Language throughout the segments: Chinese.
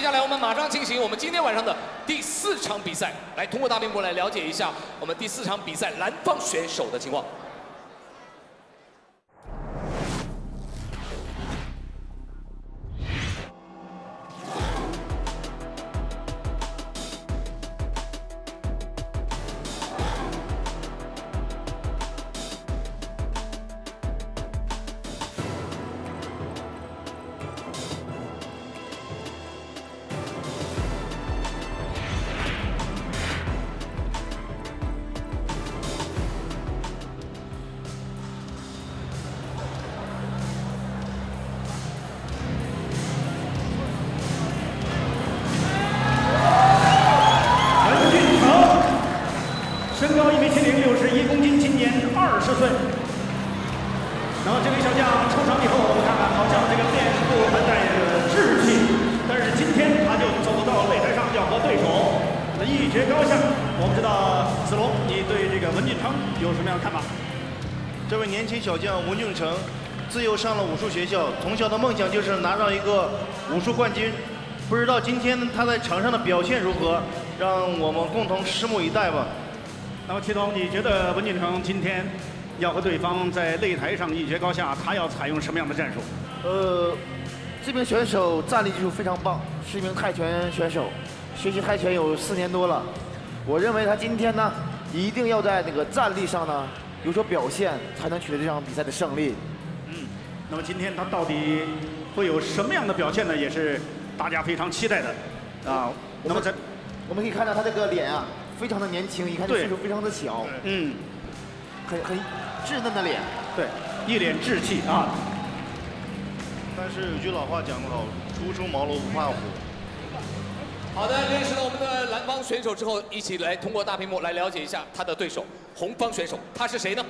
下来我们马上进行我们今天晚上的第4场比赛，来通过大屏幕来了解一下我们第4场比赛蓝方选手的情况。 身高1米70， 61公斤，今年20岁。然后这位小将出场以后，我们看看好像这个面部还带着稚气，但是今天他就走到擂台上要和对手一决高下。我们知道子龙，你对这个文俊成有什么样的看法？ 这位年轻小将文俊成，自幼上了武术学校，从小的梦想就是拿到一个武术冠军。不知道今天他在场上的表现如何，让我们共同拭目以待吧。 那么，祁总，你觉得文俊成今天要和对方在擂台上一决高下，他要采用什么样的战术？ 这名选手站立技术非常棒，是一名泰拳选手，学习泰拳有4年多了。我认为他今天呢，一定要在那个站立上呢有所表现，才能取得这场比赛的胜利。 那么今天他到底会有什么样的表现呢？也是大家非常期待的啊。那么我们可以看到他这个脸啊。 非常的年轻，一看就岁数非常的小，很稚嫩的脸， 对，一脸稚气啊。 但是有句老话讲得好，初出茅庐不怕虎。 好的，认识了我们的蓝方选手之后，一起来通过大屏幕来了解一下他的对手红方选手，他是谁呢？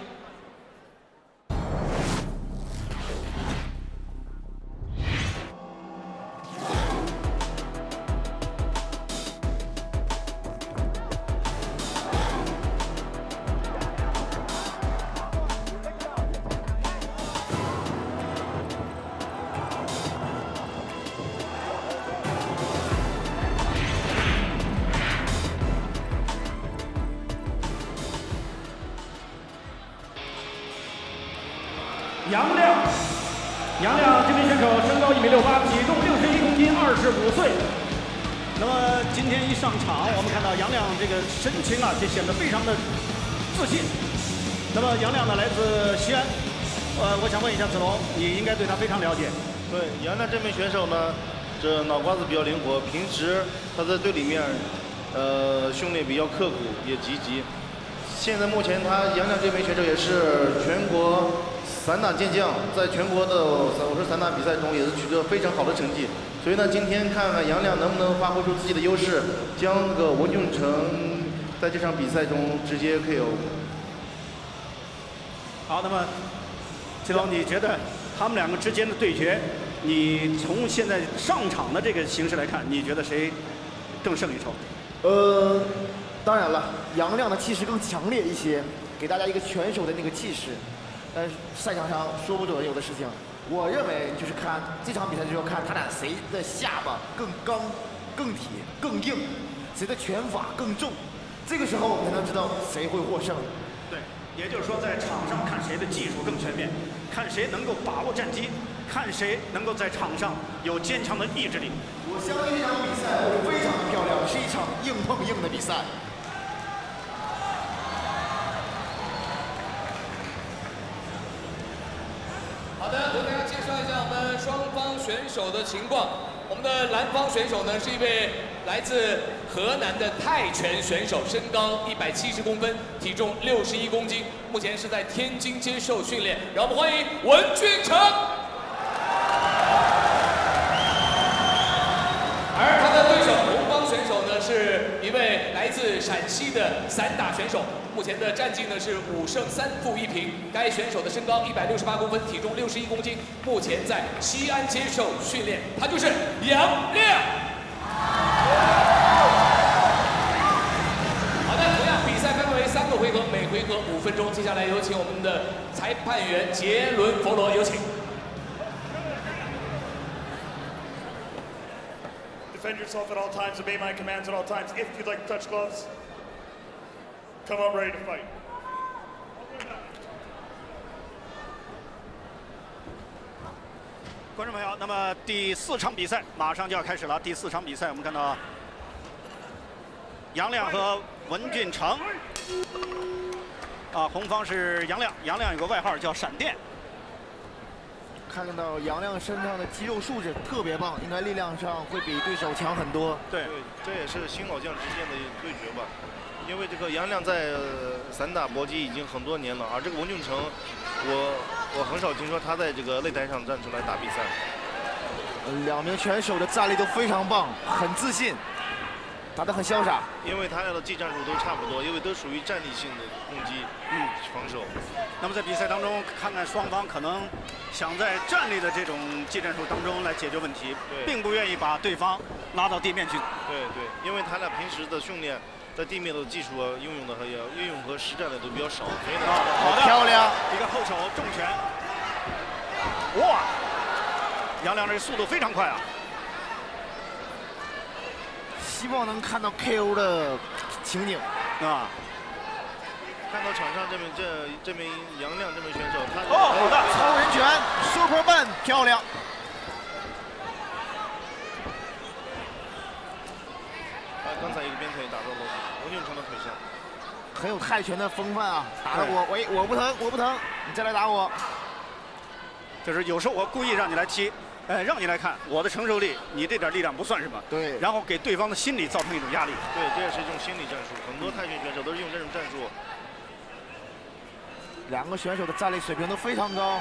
杨亮这名选手身高1米68，体重61公斤，25岁。那么今天一上场，我们看到杨亮这个神情啊，就显得非常的自信。那么杨亮呢，来自西安。我想问一下子龙，你应该对他非常了解。 对，杨亮这名选手呢，这脑瓜子比较灵活，平时他在队里面，训练比较刻苦，也积极。现在目前杨亮这名选手也是全国散打健将，在全国的武术散打比赛中也是取得非常好的成绩。所以呢，今天看看杨亮能不能发挥出自己的优势，将这个文俊成在这场比赛中直接 KO。 好，那么祁总，你觉得他们两个之间的对决，你从现在上场的这个形势来看，你觉得谁更胜一筹？ 当然了，杨亮的气势更强烈一些，给大家一个拳手的那个气势。但是赛场上说不准有的事情，我认为就是看这场比赛就要看他俩谁的下巴更刚、更铁、更硬，谁的拳法更重。这个时候我们才能知道谁会获胜。 对，也就是说在场上看谁的技术更全面，看谁能够把握战机，看谁能够在场上有坚强的意志力。 我相信这场比赛会非常的漂亮，是一场硬碰硬的比赛。 好的，给大家介绍一下我们双方选手的情况。我们的蓝方选手呢是一位来自河南的泰拳选手，身高170公分，体重61公斤，目前是在天津接受训练。让我们欢迎文俊成。而他的对手红方选手呢是一位来自陕西的散打选手，目前的战绩呢是5胜3负1平。该选手的身高168公分，体重61公斤，目前在西安接受训练。他就是杨亮。好的，同样比赛分为3个回合，每回合5分钟。接下来有请我们的裁判员杰伦·佛罗，有请。 defend yourself at all times, obey my commands at all times. If you'd like to touch gloves, come out ready to fight. 观众朋友，那么第4场比赛马上就要开始了。第4场比赛，我们看到杨亮和文俊成。啊，红方是杨亮，杨亮有个外号叫闪电。 看到杨亮身上的肌肉素质特别棒，应该力量上会比对手强很多。 对，这也是新老将之间的对决吧。因为这个杨亮在散打搏击已经很多年了，而这个文俊成，我很少听说他在这个擂台上站出来打比赛。 两名选手的战力都非常棒，很自信，打得很潇洒。 因为他俩的技战术都差不多，因为都属于战力性的攻击，防守。 那么在比赛当中，看看双方可能想在站立的这种技战术当中来解决问题，并不愿意把对方拉到地面去。 对，因为他俩平时的训练。 在地面的技术啊，运用和实战的都比较少，所以呢， 好漂亮，一个后手重拳，哇，杨亮这速度非常快啊， 希望能看到 KO 的情景啊。看到场上这名杨亮这名选手，他好的超人拳 ，Super Man， 漂亮。 刚才一个鞭腿打到了文俊成的腿上， 很有泰拳的风范啊！打了我，喂，我不疼，我不疼，你再来打我。 就是有时候我故意让你来踢，让你来看我的承受力，你这点力量不算什么。 对。 然后给对方的心理造成一种压力。 对，这也是一种心理战术，很多泰拳选手都是用这种战术。 两个选手的战力水平都非常高。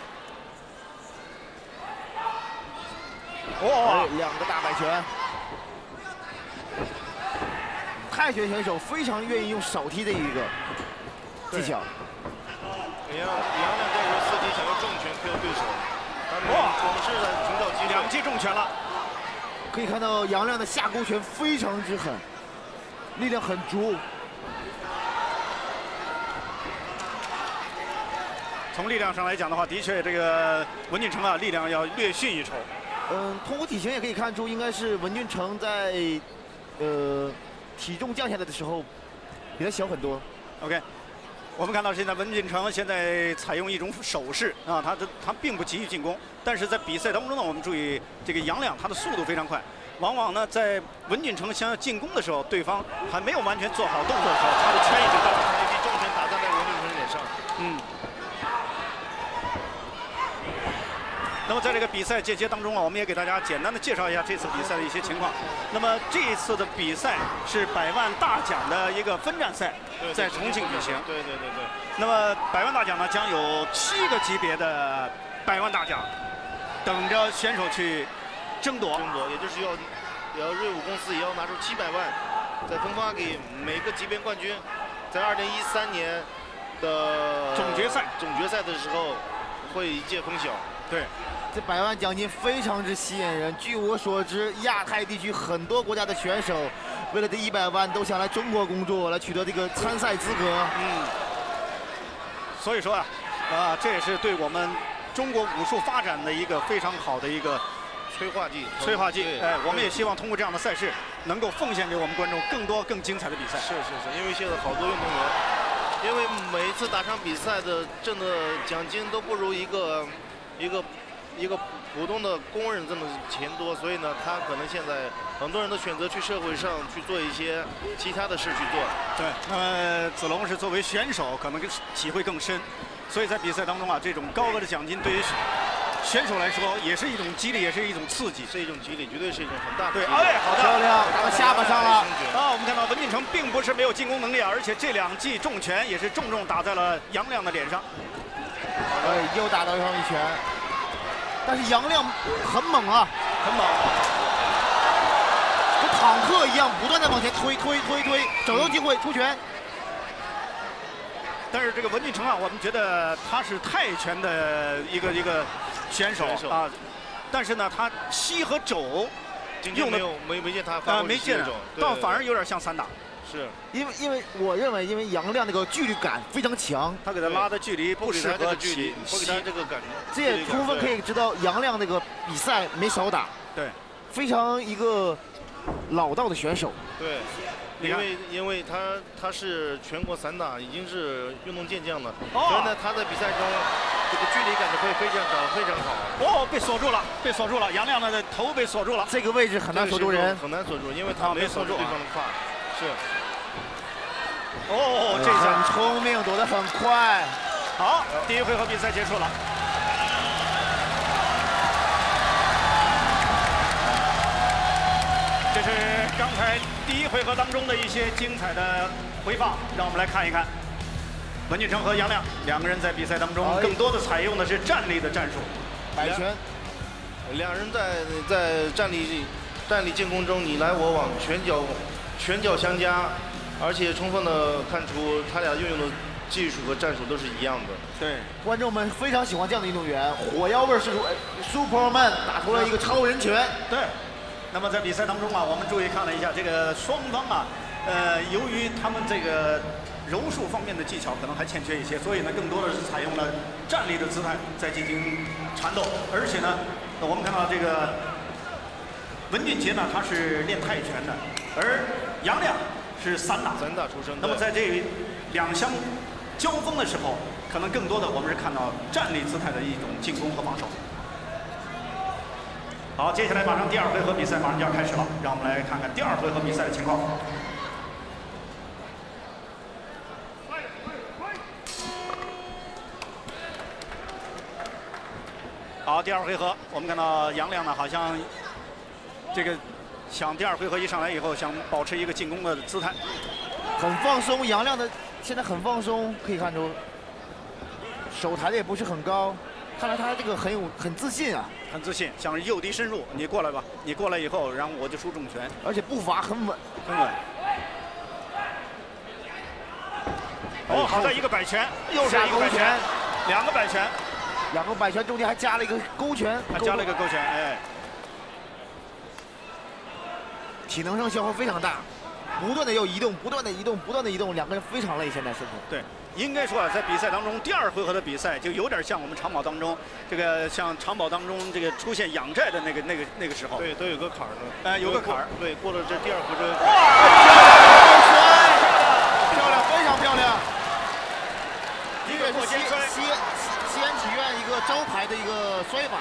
哇，两个大摆拳。 泰拳选手非常愿意用手踢的一个技巧。 杨亮这时候伺机想用重拳 KO 对手，哇，总是在寻找机会。 2记重拳了， 可以看到杨亮的下勾拳非常之狠，力量很足。 从力量上来讲的话，的确这个文俊成啊，力量要略逊一筹。 通过体型也可以看出，应该是文俊成在体重降下来的时候，比他小很多。 OK， 我们看到现在文俊成现在采用一种手势啊，他并不急于进攻，但是在比赛当中呢，我们注意这个杨亮他的速度非常快，往往呢在文俊成想要进攻的时候，对方还没有完全做好动作的时候，他的拳已经到了， 一记重拳打在文俊成脸上。 那么在这个比赛间歇当中啊，我们也给大家简单的介绍一下这次比赛的一些情况。那么这一次的比赛是100万大奖的一个分站赛，在重庆举行。 对。 那么100万大奖呢，将有7个级别的100万大奖，等着选手去争夺， 也就是要瑞武公司也要拿出700万，再分发给每个级别冠军。在2013年的总决赛的时候，会一届分晓。 对。 这100万奖金非常之吸引人。据我所知，亚太地区很多国家的选手，为了这100万，都想来中国工作，来取得这个参赛资格。 所以说这也是对我们中国武术发展的一个非常好的一个催化剂。 我们也希望通过这样的赛事，能够奉献给我们观众更多更精彩的比赛。 是，因为现在好多运动员，因为每一次打场比赛的挣的奖金都不如一个普通的工人挣的钱多，所以呢，他可能现在很多人都选择去社会上去做一些其他的事去做。 对，那么子龙是作为选手，可能体会更深，所以在比赛当中啊，这种高额的奖金对于选手来说也是一种激励，也是一种刺激， 是一种激励，绝对是一种很大的。 对，好的， 漂亮，打到下巴上了。 我们看到文俊成并不是没有进攻能力，而且这2记重拳也是重重打在了杨亮的脸上。 又打到上一拳。 但是杨亮很猛啊， 很猛， 跟坦克一样，不断的往前推，找到机会出拳。 但是这个文俊成啊，我们觉得他是泰拳的一个选手啊，但是呢，他膝和肘用的没见他没见，倒反而有点像散打。 是， 因为我认为，因为杨亮那个距离感非常强， 他给他拉的距离不适合距离，不给他这个感觉。 这也充分可以知道杨亮那个比赛没少打， 对， 非常一个老道的选手。 对，因为他是全国散打，已经是运动健将了，所以呢他在比赛中这个距离感会非常好。 哦，被锁住了，被锁住了，杨亮的头被锁住了。 这个位置很难锁住人， 很难锁住，因为他没锁住对方的发。是。 哦，这下很聪明，躲得很快。 好，第一回合比赛结束了。这是刚才第一回合当中的一些精彩的回放，让我们来看一看。文俊成和杨亮两个人在比赛当中更多的采用的是站立的战术， 摆拳。 两人在站立进攻中你来我往，拳脚相加，而且充分的看出他俩运用的技术和战术都是一样的。 对， 观众们非常喜欢这样的运动员，火药味十足。Superman 打出了一个超人拳。 对。那么在比赛当中啊，我们注意看了一下这个双方啊，由于他们这个柔术方面的技巧可能还欠缺一些，所以呢，更多的是采用了站立的姿态在进行缠斗。而且呢，我们看到这个文俊杰呢，他是练泰拳的，而杨亮是散打出身。 那么在这两相交锋的时候，可能更多的我们是看到站立姿态的一种进攻和防守。好，接下来马上第二回合比赛马上就要开始了，让我们来看看第二回合比赛的情况。好，第二回合，我们看到杨亮呢，好像这个想第二回合一上来以后，想保持一个进攻的姿态， 很放松。杨亮的现在很放松，可以看出手抬的也不是很高，看来他这个很自信啊。 很自信，想诱敌深入，你过来吧，你过来以后，然后我就出重拳， 而且步伐很稳， 很稳。哦，好在一个摆拳，又是一个摆拳，两个摆拳， 两个摆拳中间还加了一个勾拳， 还加了一个勾拳，哎， 体能上消耗非常大，不断的要移动，不断的移动，不断的移动，两个人非常累，现在身体。 对。应该说啊，在比赛当中，第二回合的比赛就有点像我们长跑当中，这个像长跑当中这个出现仰寨的那个时候。 对，都有个坎儿的。 有个坎儿。 对，过了这第二回合。 哇！漂亮，非常漂亮。 一个过肩摔。 西安体院一个招牌的一个摔法。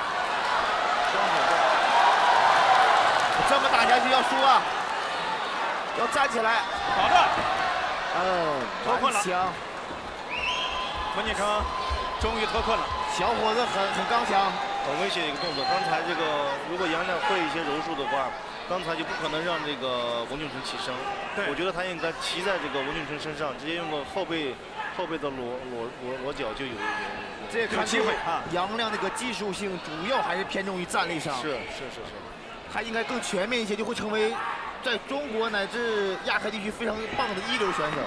这么打下去要输啊！要站起来。 好的。脱困了。文俊成终于脱困了， 小伙子很刚强， 很危险的一个动作。刚才这个如果杨亮会一些柔术的话，刚才就不可能让这个文俊成起身。我觉得他应该骑在这个文俊成身上，直接用个后背的裸脚就有这个机会啊。杨亮那个技术性主要还是偏重于站立上， 是， 他应该更全面一些，就会成为在中国乃至亚太地区非常棒的一流选手。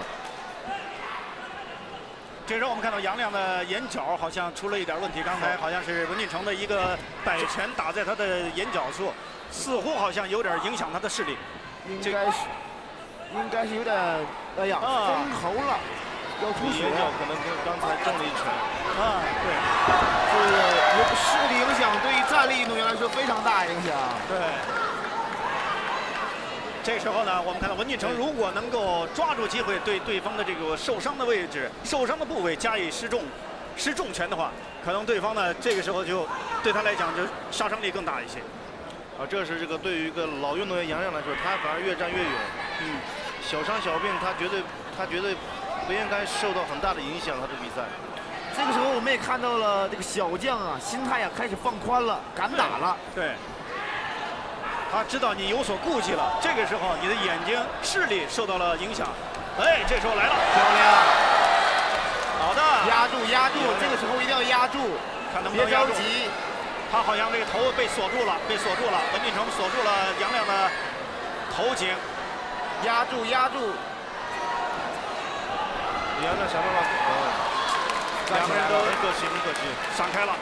这时候我们看到杨亮的眼角好像出了一点问题，刚才好像是文俊成的一个摆拳打在他的眼角处，似乎好像有点影响他的视力。 应该是有点，哎呀，封喉了，要出血。 眼角可能跟刚才中了一拳。 对，这视力影响对于站立运动员来说非常大影响。 对。这时候呢，我们看到文俊成如果能够抓住机会，对对方的这个受伤的位置、受伤的部位加以施重拳的话，可能对方呢这个时候就对他来讲就杀伤力更大一些。 这是这个对于一个老运动员杨亮来说，他反而越战越勇。小伤小病他绝对不应该受到很大的影响，他的比赛。 这个时候我们也看到了这个小将啊，心态啊开始放宽了，敢打了。 对。他知道你有所顾忌了，这个时候你的眼睛视力受到了影响。哎，这时候来了， 漂亮， 好的， 压住，这个时候一定要压住， 看能不能压住。 别着急， 他好像这个头被锁住了，文俊成锁住了杨亮的头颈， 压住。 杨亮想办法，两个人都很可惜， 闪开了。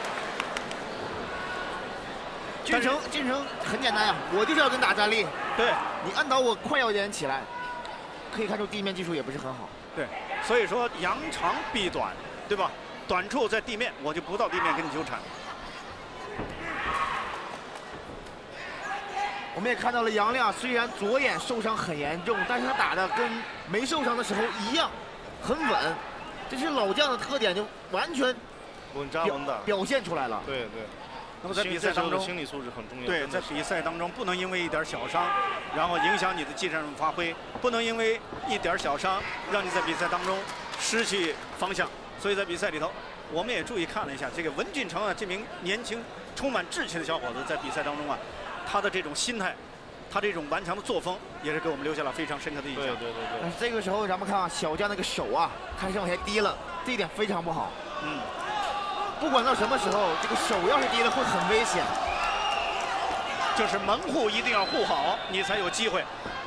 俊成很简单呀，我就是要跟打站立。 对， 你按倒我，快要点起来。可以看出地面技术也不是很好。 对，所以说扬长避短，对吧？短处在地面，我就不到地面跟你纠缠。 我们也看到了杨亮，虽然左眼受伤很严重，但是他打的跟没受伤的时候一样，很稳。这是老将的特点，就完全稳扎稳打表现出来了。 对对。 那么在比赛当中， 心理素质很重要。 对，在比赛当中不能因为一点小伤，然后影响你的技战术发挥，不能因为一点小伤让你在比赛当中失去方向。所以在比赛里头，我们也注意看了一下这个文俊成啊，这名年轻、充满志气的小伙子，在比赛当中啊，他的这种心态，他这种顽强的作风，也是给我们留下了非常深刻的印象。 对。 但是这个时候咱们看啊，小将那个手啊，开始往下低了，这一点非常不好。不管到什么时候，这个手要是低了会很危险。 就是门户一定要护好，你才有机会。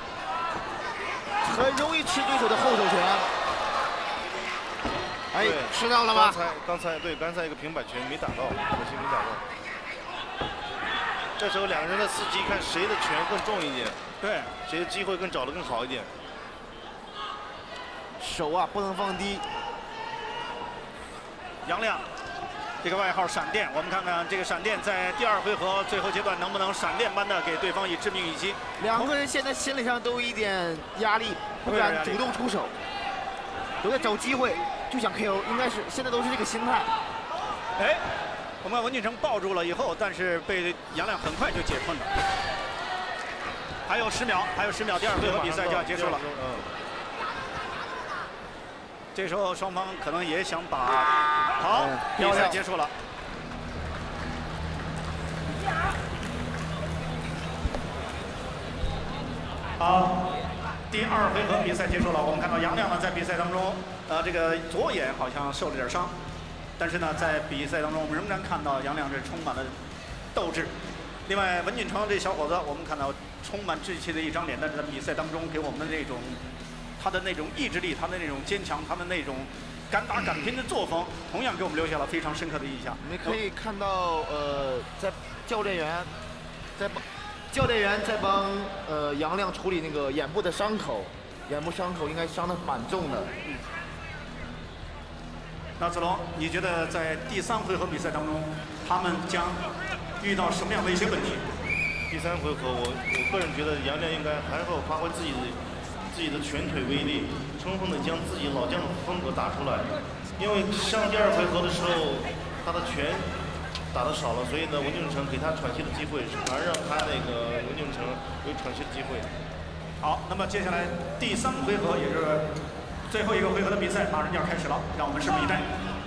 很容易吃对手的后手拳。哎，吃到了吗？ 刚才一个平板拳没打到，可惜没打到。这时候两个人的伺机，看谁的拳更重一点， 对， 谁的机会更找得更好一点。 手啊不能放低。 杨亮。这个外号闪电，我们看看这个闪电在第2回合最后阶段能不能闪电般的给对方以致命一击。 两个人现在心理上都有一点压力，不敢主动出手，都在找机会，就想 KO， 应该是现在都是这个心态。 哎，我们文俊成抱住了以后，但是被杨亮很快就解困了。还有10秒，第2回合比赛就要结束了。这时候双方可能也想把好比赛结束了。好，第2回合比赛结束了。我们看到杨亮呢在比赛当中，这个左眼好像受了点伤，但是呢在比赛当中我们仍然看到杨亮是充满了斗志。另外文俊成这小伙子，我们看到充满志气的一张脸，但是在比赛当中给我们的那种。他的那种意志力，他的那种坚强，他的那种敢打敢拼的作风，同样给我们留下了非常深刻的印象。 我们可以看到，在教练员在帮杨亮处理那个眼部的伤口，眼部伤口应该伤得蛮重的。 那子龙，你觉得在第3回合比赛当中，他们将遇到什么样的一些问题？ 第3回合，我个人觉得杨亮应该还会发挥自己的拳腿威力，充分的将自己老将的风格打出来。因为上第2回合的时候，他的拳打得少了，所以呢，文俊成给他喘息的机会，反而让他那个文俊成有喘息的机会。 好，那么接下来第3回合也是最后一个回合的比赛，马上就要开始了，让我们拭目以待。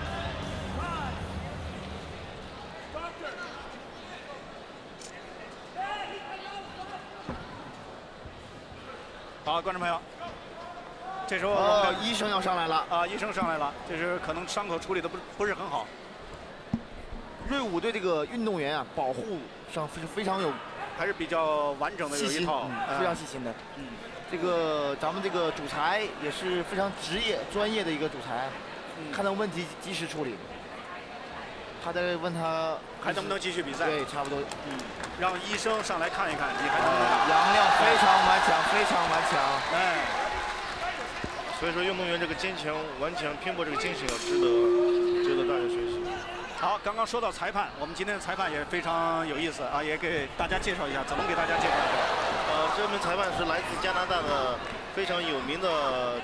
好，观众朋友，这时候医生要上来了啊！医生上来了，就是可能伤口处理的不是很好。 瑞武对这个运动员啊，保护上是非常有， 还是比较完整的有一套， 非常细心的。这个咱们这个主裁也是非常职业专业的一个主裁，看到问题及时处理。他在问他还能不能继续比赛？ 对，差不多。 让医生上来看一看，你还能不能？ 杨亮非常顽强，非常顽强。 哎， 所以说运动员这个坚强、顽强、拼搏这个精神要值得大家学习。 好，刚刚说到裁判，我们今天的裁判也非常有意思啊，也给大家介绍一下，怎么给大家介绍一下？ 这名裁判是来自加拿大的非常有名的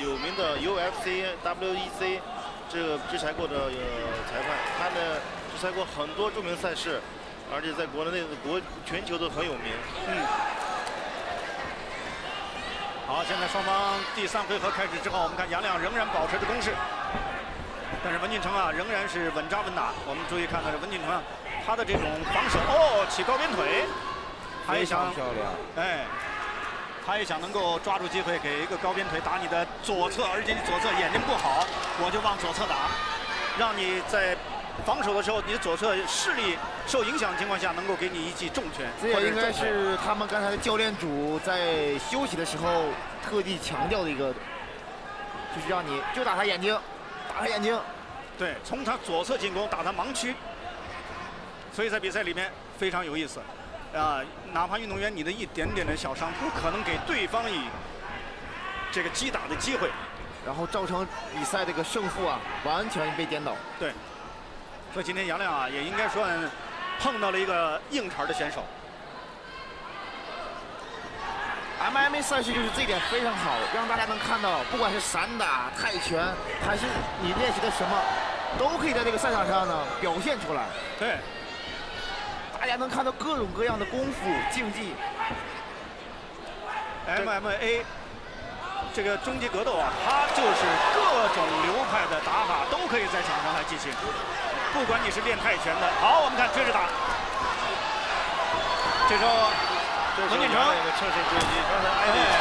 UFC、WEC 这个制裁过的裁判，他呢制裁过很多著名赛事，而且在国内全球都很有名。 好，现在双方第3回合开始之后，我们看杨亮仍然保持着攻势，但是文俊成啊仍然是稳扎稳打。我们注意看到文俊成啊，他的这种防守起高边腿，他也想漂亮， 哎，他也想能够抓住机会给一个高边腿打你的左侧，而且你左侧眼睛不好，我就往左侧打，让你在防守的时候，你的左侧视力受影响的情况下，能够给你一记重拳。 这也应该是他们刚才的教练组在休息的时候特地强调的一个，就是让你就打他眼睛，打他眼睛。 对，从他左侧进攻，打他盲区。所以在比赛里面非常有意思，哪怕运动员你的一点点的小伤，不可能给对方以这个击打的机会， 然后造成比赛这个胜负啊完全被颠倒。 对。所以今天杨亮啊，也应该算碰到了一个硬茬的选手。 MMA 赛事就是这一点非常好，让大家能看到，不管是散打、泰拳，还是你练习的什么，都可以在这个赛场上呢表现出来。 对， 大家能看到各种各样的功夫竞技。 MMA 这个终极格斗啊，它就是各种流派的打法都可以在场上来进行，不管你是练泰拳的。好，我们看追着打，这时候。文俊成一个乘胜追击，刚才挨了一拳，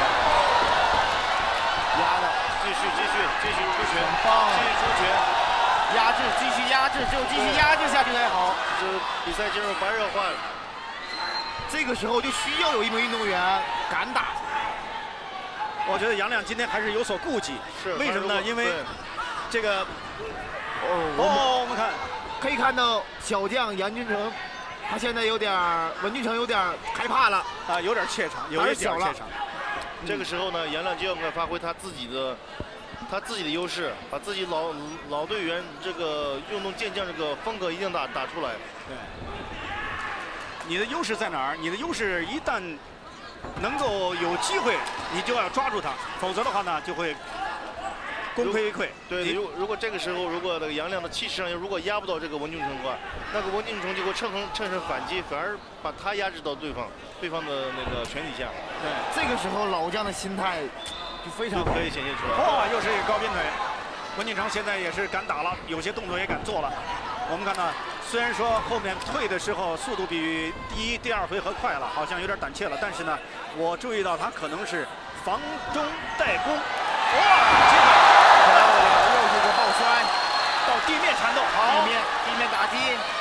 压的， 继续出拳， 棒， 继续出拳， 压制，继续压制，只有继续压制下去才好。 这比赛进入白热化了。 这个时候就需要有一名运动员敢打。 我觉得杨亮今天还是有所顾忌， 是为什么呢？因为这个我们看可以看到小将杨俊成。他现在有点文俊成有点害怕了啊，有点怯场，有一点怯场。 这个时候呢，杨亮就要发挥他自己的优势，把自己老队员这个运动健将这个风格一定打出来。 对，你的优势在哪儿？你的优势一旦能够有机会，你就要抓住它，否则的话呢，就会功亏一篑。 对，如果这个时候，如果那个杨亮的气势上如果压不到这个文俊成的话，那个文俊成就会乘胜反击，反而把他压制到对方的那个拳底下。 对， 这个时候老将的心态就非常可以显现出来。 哇，又是一个高鞭腿。文俊成现在也是敢打了，有些动作也敢做了。我们看到，虽然说后面退的时候速度比第一、第二回合快了，好像有点胆怯了，但是呢，我注意到他可能是防中带攻。哇，这个。 又是个抱摔， 到地面缠斗，好， 地面打击。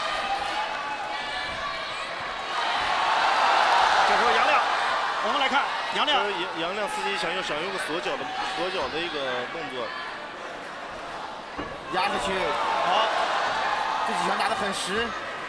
这时候杨亮，我们来看杨亮， 杨亮自己想用个锁脚的一个动作， 压下去， 好， 这几拳打得很实，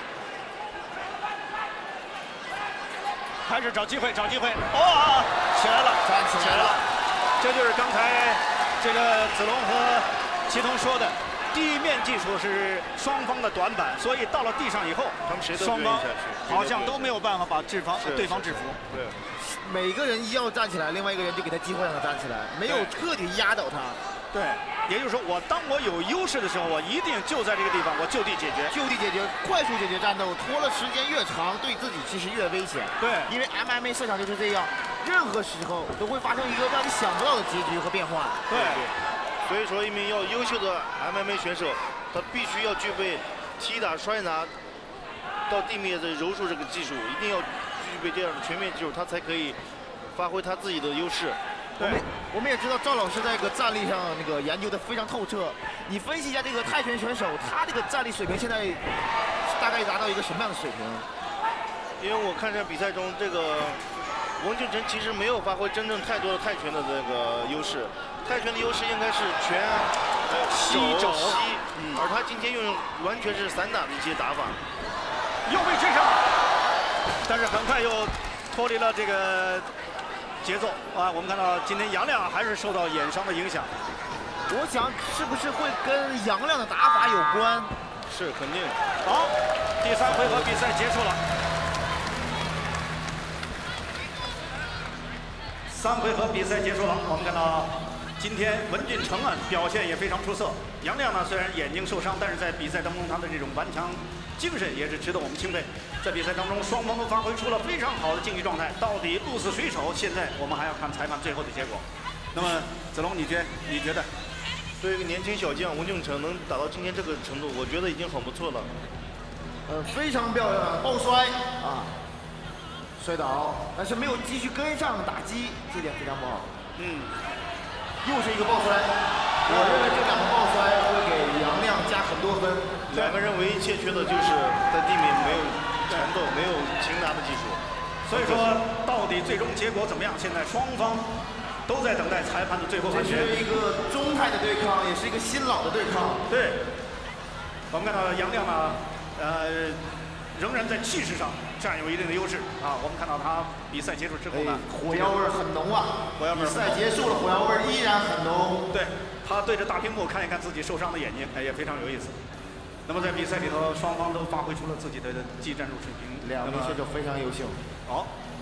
开始找机会，哇，起来了， 站起来了， 这就是刚才。这个子龙和祁同说的，地面技术是双方的短板，所以到了地上以后， 他们谁都双方下去， 好像都没有办法把对方制服。 对， 每个人一要站起来，另外一个人就给他机会让他站起来，没有彻底压倒他。 对，也就是说，当我有优势的时候，我一定就在这个地方，我就地解决， 快速解决战斗，拖了时间越长，对自己其实越危险。 对， 因为 MMA 赛场就是这样，任何时候都会发生一个让你想不到的结局和变化。 对， 所以说一名优秀的 MMA 选手，他必须要具备踢打、摔拿到地面的柔术这个技术，一定要具备这样的全面技术，他才可以发挥他自己的优势。 我们也知道赵老师在这个站立上那个研究的非常透彻。你分析一下这个泰拳选手，他这个站立水平现在大概达到一个什么样的水平？ 因为我看这比赛中，这个文俊成其实没有发挥真正太多的泰拳的这个优势。泰拳的优势应该是拳、手、膝，而他今天完全是散打的一些打法。 又被追上，但是很快又脱离了这个节奏啊！我们看到今天杨亮还是受到眼伤的影响。 我想是不是会跟杨亮的打法有关？ 是肯定。 好，第3回合比赛结束了。3回合比赛结束了，我们看到今天文俊成表现也非常出色。杨亮呢虽然眼睛受伤，但是在比赛当中他的这种顽强精神也是值得我们钦佩。在比赛当中，双方都发挥出了非常好的竞技状态。到底鹿死谁手？现在我们还要看裁判最后的结果。那么子龙，你觉得？ 对于一个年轻小将文俊成能打到今天这个程度，我觉得已经很不错了。 非常漂亮，抱摔啊，摔倒，但是没有继续跟上打击，这点非常不好。又是一个抱摔，我认为这2个抱摔会给杨亮加很多分。 2个人唯一欠缺的就是在地面没有缠斗、没有擒拿的技术。 所以说，到底最终结果怎么样？现在双方都在等待裁判的最后判决。 这是一个中态的对抗，也是一个新老的对抗。 对，我们看到杨亮呢，仍然在气势上占有一定的优势啊。我们看到他比赛结束之后呢， 火药味很浓啊。比赛结束了，火药味依然很浓。 对，他对着大屏幕看一看自己受伤的眼睛，也非常有意思。那么在比赛里头，双方都发挥出了自己的技战术水平。 2名选手非常优秀。 好，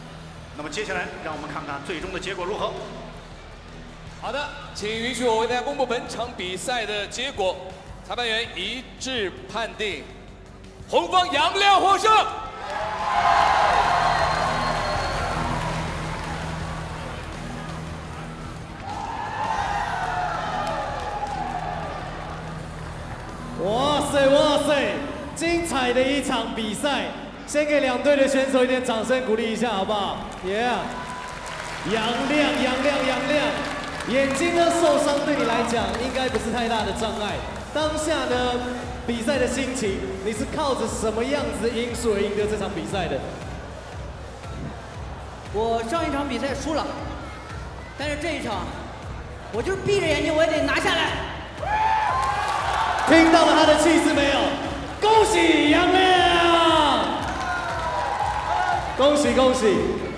那么接下来，让我们看看最终的结果如何。 好的，请允许我为大家公布本场比赛的结果。裁判员一致判定，红方杨亮获胜。 哇塞哇塞，精彩的一场比赛！先给两队的选手一点掌声鼓励一下，好不好 ？Yeah， 杨亮，眼睛呢受伤对你来讲应该不是太大的障碍。当下呢，比赛的心情，你是靠着什么样子的因素而赢得这场比赛的？ 我上一场比赛输了，但是这一场，我就是闭着眼睛我也得拿下来。 听到了他的气势没有？恭喜杨亮！恭喜！